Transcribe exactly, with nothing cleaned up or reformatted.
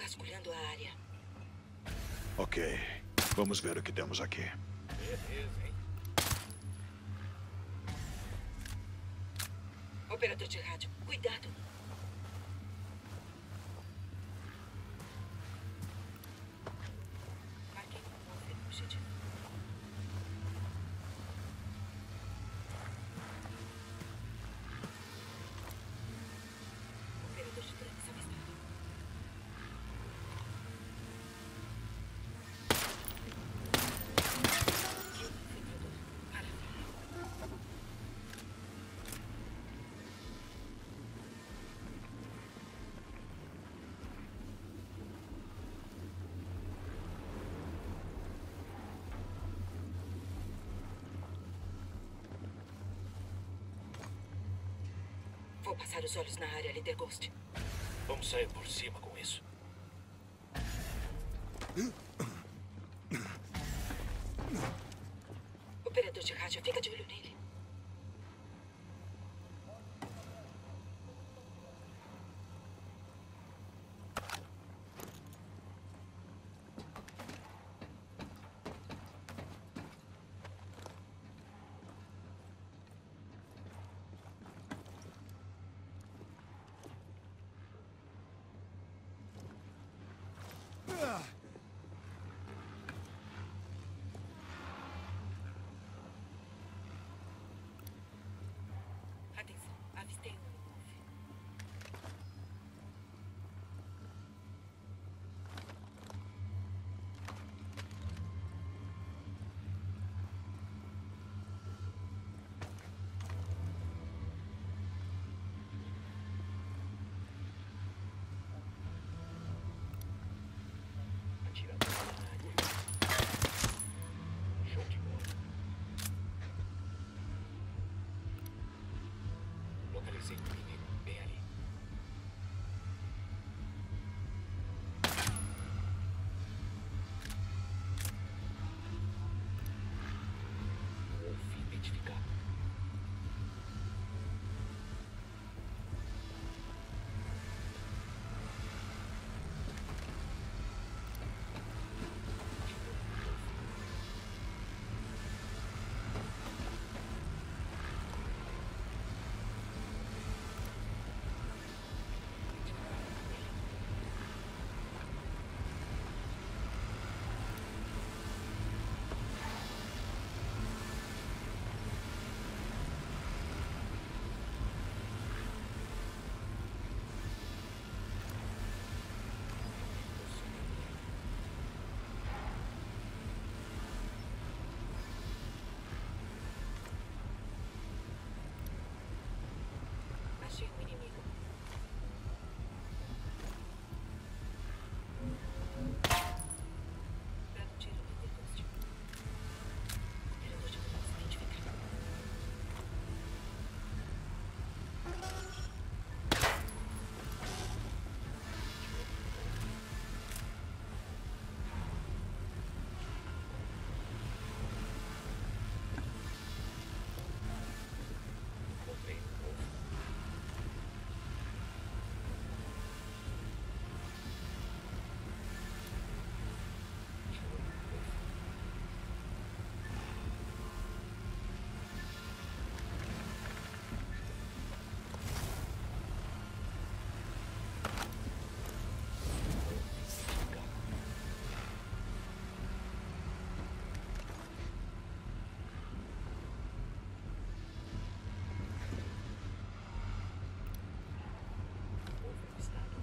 vasculhando a área. Ok. Vamos ver o que temos aqui. Beleza, hein? Operador de rádio, cuidado. Marquei um alvo objetivo. Operador de drones avistado. Infiltrador, para. Vou passar os olhos na área, líder Ghost. Vamos sair por cima com isso. Operador de rádio, fica de olho nele. Atenção, avistei um alvo. Atirador na área. Show de bola. Localizei um inimigo bem ali. Wolf identificado. Achei um inimigo. Dando um tiro no líder Ghost. Operador de drones identificado. Encontrei um Wolf. Wolf avistado.